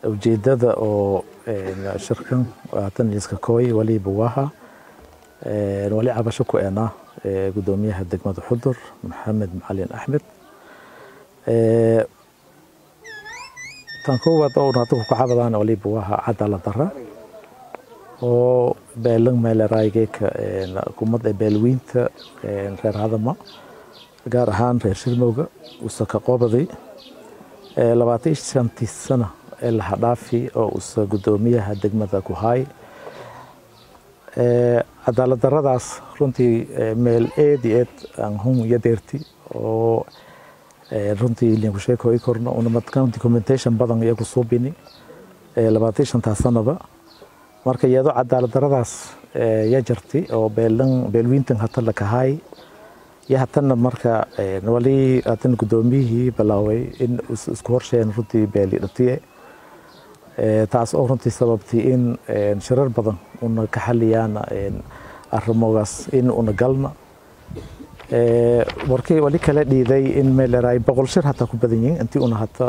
ujeedada oo shirkan waatan iska kooy wali buwaha wali cabasho ku eena gudoomiyaha degmada Xudur Maxamed Macalin Axmed tan koowaad oo naatu ku cabadaan wali buwaha cadaalad darro oo beelan meel raaygeeka kumada beelwiinta reer hadama gaar ahaan reer Shirmowga usaka qoobaday 25 sano la hadaafi oo us gudoomiyaha degmada ku hay cadaalad darradaas runtii meel eed aan hum yadeerti oo runtii liin ku sheekooy korno una madkan documentation badan iyagu soo bini 25 sanaba marka iyado cadaalad darradaas ya jarti oo beelwiintan hata la ka hay ya hatana marka wali atan gudoomiyihii balaaway in isku horsheen runtii beeli dhatiye taas oo runtii sababtay in shirar badan una ka xaliyaan arrimogaas in una galna warkay wali kala dhiiday in meel raay boqol shir hata ku badan yihiin intii una hata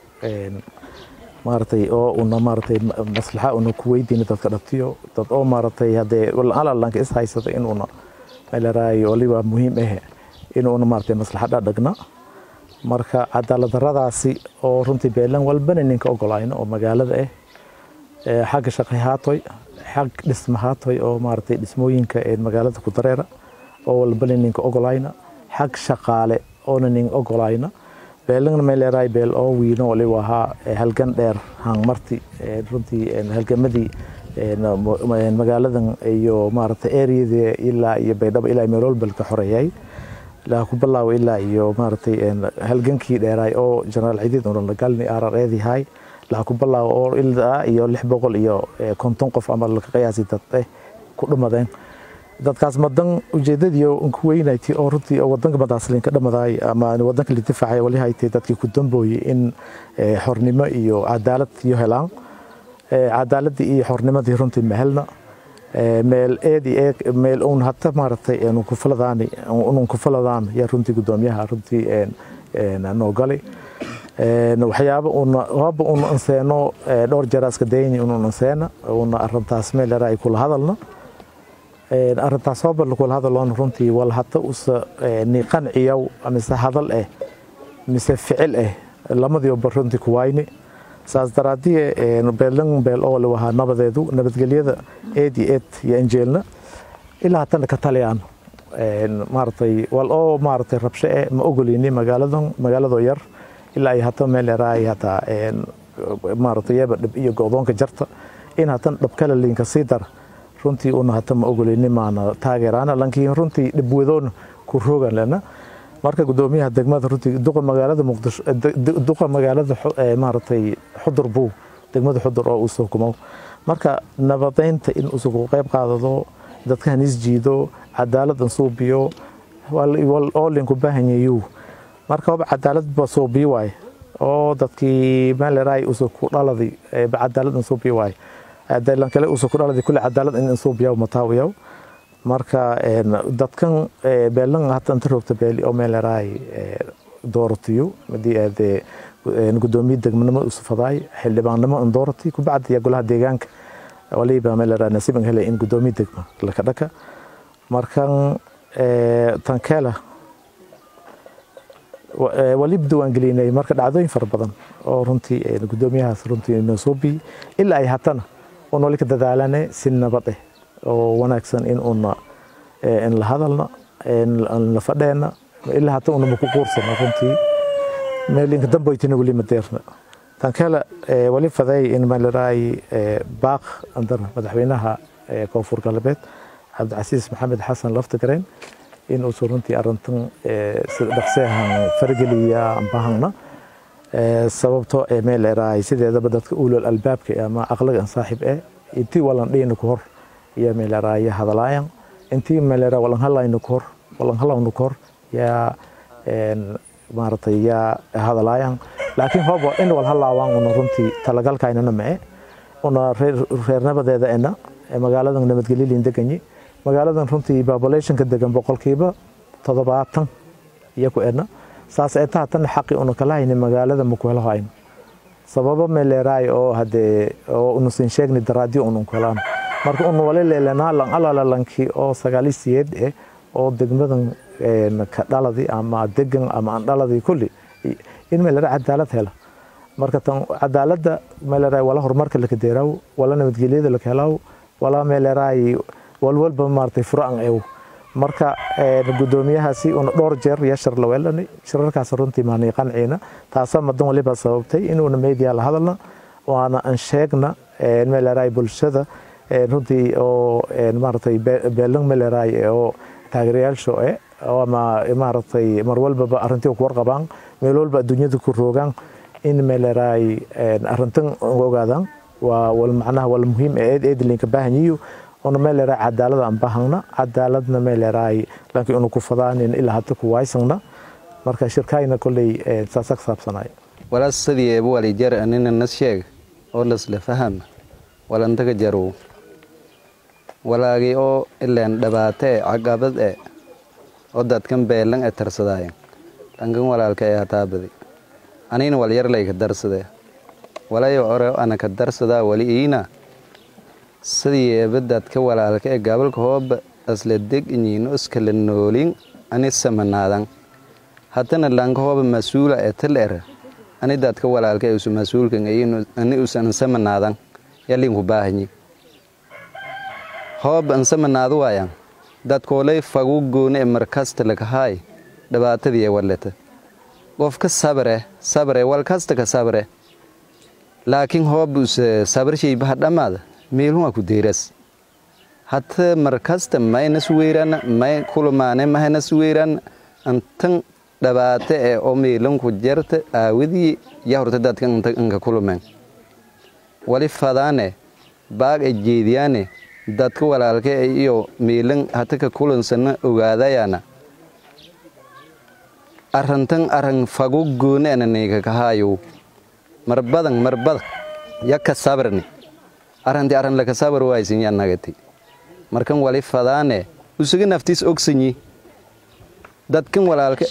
maartay oo una maartay maslaxa una ku weydiin dadka dhatiyo dad oo maartay hadee wala lanka is haysata in una meel raay wali waa muhiim ah in una maartay maslaxada dhagna marka cadaalad darradaasi oo runtii beelan walbana ninka ogolayna oo magaalada xagga shaqahaatoy xag dhismahaatoy oo maartay dhismooyinka ee magaalada ku dareera oo walbana ninka ogolayna xag shaqaale oo nin ogolayna beelan meel raay beel oo wiino wali waha halgan dheer hang marti runtii halgamadii magaaladan iyo maartay area ilaa iyo Baydhabo ilaa meel walba ka xoreeyay la ku balaaw ilaa iyo maartay halgankii dheeray oo General Ciidid oo la galni RRAD hay la ku balaaw oo ilaa iyo 600 iyo 50 qof ama la qiyaasi dad ku dhumadeen dadkaas madan ujeedadiyo ku weynayti oo runtii oo wadanka madaaslinka dhamaday ama wadanka la difaacay wali haytay dadkii ku dambeeyay in xornimo iyo cadaalad iyo helaan cadaaladii iyo xornimadii runtii ma helna meel meel on hatta maartay inuu ku faladaan ya runtii gudoomiyaha runtii noo galay waxyaabo una anseeno dhowr jaraaska deeyni una anseena una arintaas meel raay kula hadalna arintaas oo bal kula hadalon runtii wal hatta us niqanciyo ama hadal mise ficil lamadii runtii ku wayni saas daraadii beel oo la waha nabadgelyada eed iyo injeelna ilaa tan ka taliyaan maartay wal oo maartay rabsho ma ogolini magaalada yar ilaa ay hata meel raay hata maartay dib iyo go'doonka jarta in hatan dab kala liinka sidar runtii una hata ma ogolini maana taageerana lankiin runtii dib wadoon ku roogan lana marka gudoomiyaha degmada runtii duqa magaalada Muqdisho duqa magaalada maartay Xudur buu degmada Xudur oo soo kumo marka nabadeynta in uu soo qayb qaadado dadka isjiido cadaalad soo biyo wal oo linku baahanyahay marka cadaalad ba soo biyo way oo dadkii meel raay uu soo ku dhaladay cadaalad soo biyo way cadaalad kale uu soo ku dhaladay kulli cadaalad in soo biyo mataawiyo marka dadkan beelan hata inta roogta beeli oo meel raay doortiyo madii gudoomiye degmada u safaday xildhibaanimo doorti ku bacdi golaha deegaanka waliba meel raay nasiib helay in gudoomiye degma la ka dhaka markan tan kala waliba duwan gelinay marka dhacdooyin far badan oo runtii gudoomiyahaas runtii inoo soo bi ilaa ay hatana oo wali ka dadaalanay si nabad oo wanaagsan in la hadalna in la fadheena ilaa hata una ku quursano runtii meelinka dambaytina wali madeerna tan kale wali faday in meel raay baaq andar madaxweynaha koonfur galbeed Cabdicasiis Maxamed Xasan Laftagareen in uu runtii arintan sida dhaqsahan fargaliya baahna sababtoo meel raay sideedaba dadka ulul albaabka ama aqlagan saaxiib intii walan dheen ku hor iyo meel raay hadalaayan intii meel raay walan halayno ku hor ya maartay ya hadalaayan laakiin hoobo in wal halaawaan una runtii talagalkaynana ma una reer nabadeeda magaalada nabadgelyo deganyi magaaladan runtii population ka degan boqolkiiba 70 iyo ku saas ay taatan xaqi una kala hayna magaalada ma ku helahayn sababa meeleeray oo hade oo unusin sheegni daraadi unun kalaan marka uu wali leelana lan ala lanki oo 9 oo degmadan ka dhaladi ama degan ama aan dhaladi kulli in meeleeray cadaalad helo marka tan cadaaladda meeleeray wala horumarka la kadeeraw wala nabadgelyada la helaw wala meeleeray walba maartay furaan ay marka gudoomiyahaasi uu dhowr jeer yashar la weelani shirarkaas runtii maanay qanciina taas ma doon waliba sababtay inuu media la hadalna waana aan sheegna meeleeray bulshada runtii oo maartay beelan meeleeray oo taageerayaasha oo maartay mar walba arintii ku warqabaan meel walba adduunyada ku roogan in meeleeray arintan ogaadaan waa wal macnaha wal muhiim ee linka baahanyiyo oo meeleeray cadaalad aan baahna cadaaladna meeleeray laakiin inuu ku fadaan in ilaa hadda ku waysana marka shirkayna kulay sasak saabsanay wala sidii ee wali jar anina nasheeg oo la faham wala inta jaro walaagi oo ilaan dhabaatay caqabad oo dadkan beelan ee tarsadayeen dhangan walaalka ee taabadi anina wal yar leeyka darsaday walayo ore ana ka darsada wali iina sidii dadka walaalka ee gobolka hoob asla deg inuu iskala noolin ani samanaadan hadana lanka hoob mas'uula ee taleer ani dadka walaalka ee mas'uulka ani usan samanaadan yalin ku baahanyi hoob an samanaadu waayaan dadkoolay fagu goone markasta laga hay dhabaatadii walata qofka sabre wal kasta ka sabre laakiin hoob sabr shay bah dhamaada meeluma ku deeras hatta markasta maynas weeran may kulmaane mahnas weeran antan dhabaate ee oo meelun ku jirta aawidi ya horta dadkan inta kulmeen wali fadaane baag ee jeediyane dadka walaalka iyo meelan hatta ka kulansan ogaadayana arantan aran fagu goone ananiga ka hayo marbadan yakka sabrni aranti aran la ka sabr waysin yanagati markan wali fadaane usuga naftis ogsanyi dadkan walaalka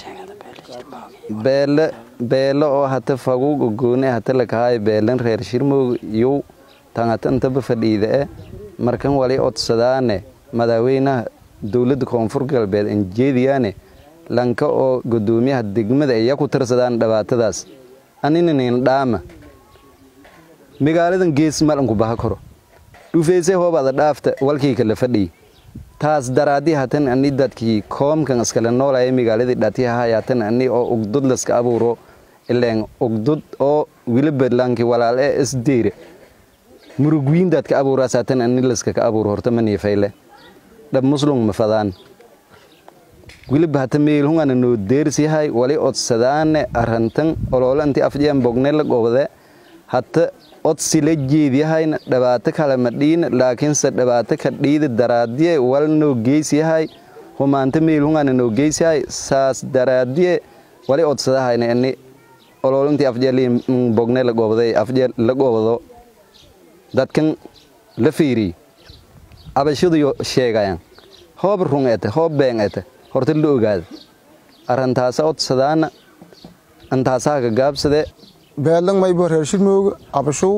beelo oo hata fagu goone hata la ka hay beelan reer shirmoog iyo tangatan tab fadhiide markan wali odsadaane madaaweynaha dawladda koonfur galbeed in jeediyane lanka oo gudoomiyaha degmada ay ku tirsadaan dhabaatadaas anina nin dhaama magaaladan gees malan ku baha karo dhufeysay hoobada dhaafta walkii kala fadhi taas daraadi hatan ani dadkii koomkan iskala noolay magaaladii dhatiha hayatan ani oo ugdud laska abuuro ileen ugdud oo wiliba lanki walaal ee isdeere murugwiin dadka abuuraasatan ani laska ka abuuro horta man yeefayle dab muslim ma fadaan wiliba hata meel hungan no deersihay wali odsadaane arantan oloolanti afjeen bognel goobade hatta odsi la jeediyahayna dhibaato kale ma dhiin laakiin se dhibaato ka dhiida daraadiye wal noo geesiyahay humaanta meel hungan noo geesiyahay saas daraadiye wali odsadahayna ani oloolanti afjeen bognel goobade afjeen la goobado dadkan la fiiri abashadu sheegayaan hoob rungeete hoob beengeete horta la ogaad arantaas odsadaana antaasa ka gaabsade beelan may bor reer shirmoog abashow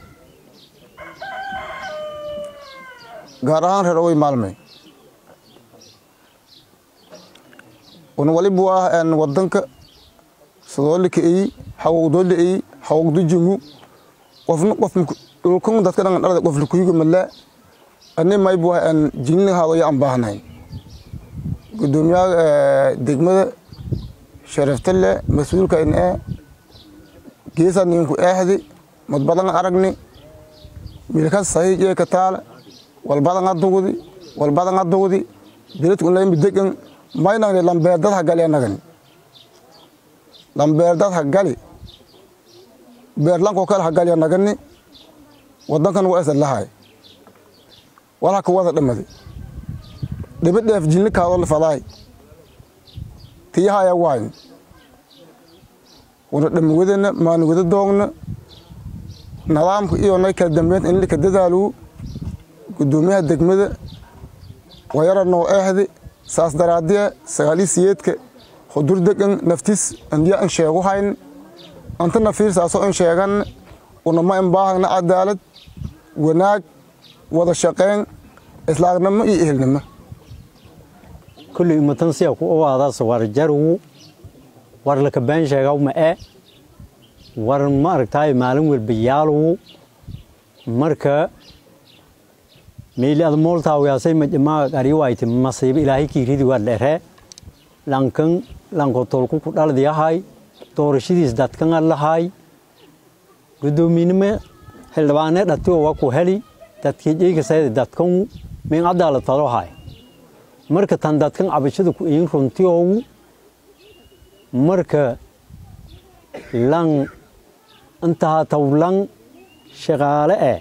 gaar ahaan reer way maalmay wali buu wadanka soolika ay hawdooda ay hawdu jingu qofna qof dhulkan dadka dhan dhalada qof ku yigo mala ani may buu jinna haado yaan baahnay gudoomiyaha degmada sharaftale mas'uulka in geesan ninku ahdi mad badan aragni milka sahiye ka taal wal badan adugudi diladku la yimid degan mayna lambeerdad hagali anagan lambeerdad hagali beerlan ko kala hagali anagani wadankan waa isla lahay wala ka wada dhamadi dibadaf jinna ka wada faday tiyaha ya waan wada dhamwadana maan wada doogna nidaamka iyo nayka dambeed in la ka dadaalo gudoomiyaha degmada wayara noo ahdi saas daraadiya sagaalisiyeedka xudur degan naftis andiya an sheego hayn anta nafiir saaso an sheegan ونما إنباهنا عدالة وناك وضع الشقين إسلاقنا ما يهلنا كل متنسي أو هذا صور جرو ورلك بين شيء أو ما ورن مارك تاي معلوم والبيالو مركا ميل المول تاوي أسي ما قريوايت مصيب إلهي كيريد ولا لانكن لانكو تولكو كدال ديا هاي تورشيديس داتكن الله هاي قدومينما هلوانه داتو وكو هلي داتكي سيد داتكن من عدالة تلو هاي مركا تان داتكن عبشدو كو إين رونتيو مركا لان انتها تولان شغالة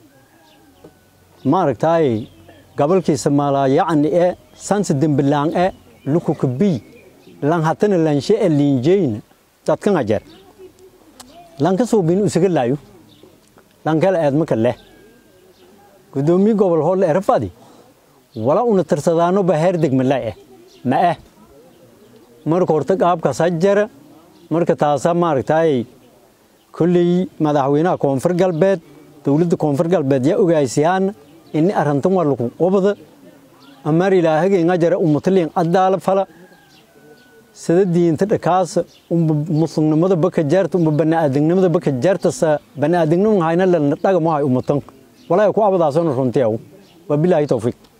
مارك تاي قبل كي سمالا يعني سانس الدنبلان لوكو كبي لان هاتن لان شيء اللي جين تاتكن أجر لان كسو بين أسجل لايو لان كلا أدم كله قدومي قبل هول إرفادي ولا أن ترصدانو بهر دق ملاء ما مرك ورتك أب كسجر مرك تاسا مارك تاي كل مدحوينا كونفر قلبت دولد كونفر قلبت يا أوجايسيان إني أرنتم ورلكم وبذ أمري لا هجي نجار أمتلين أدال فلا سددين تدكاس مسلم نمذ بك جرت بنا أدين نمذ بك جرت بنا أدين نم هاينا لنتاج معي أمتن ولا يكون أبدا سون رنتياو وبالله توفيق